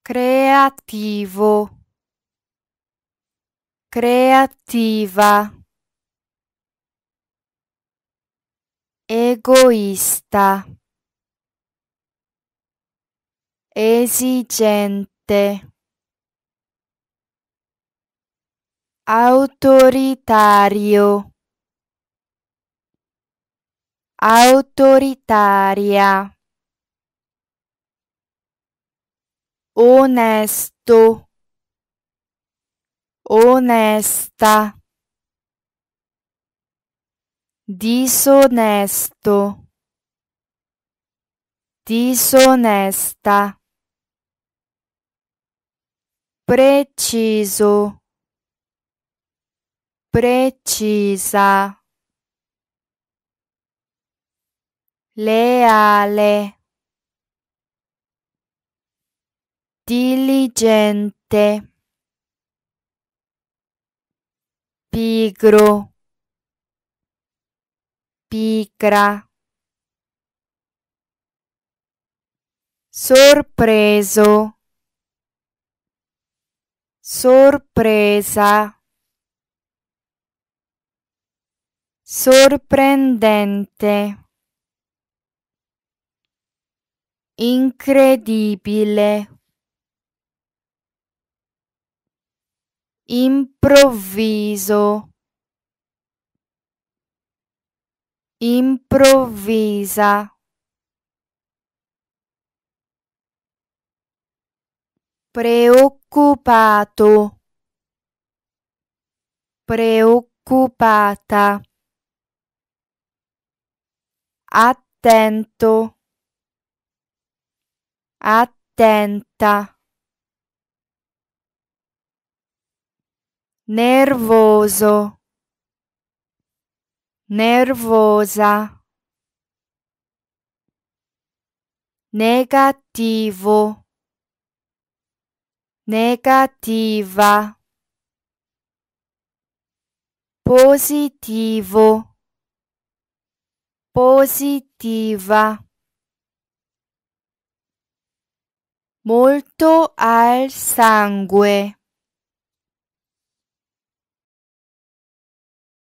creativo, creativa, egoista, esigente, autoritario, autoritaria, onesto, onesta, disonesto, disonesta, preciso, precisa, leale, diligente, pigro, pigra, sorpreso, sorpresa, sorprendente, incredibile, improvviso, improvvisa, preoccupato, preoccupata, attento, attenta, nervoso, nervosa, negativo, negativa, positivo, positiva, molto al sangue,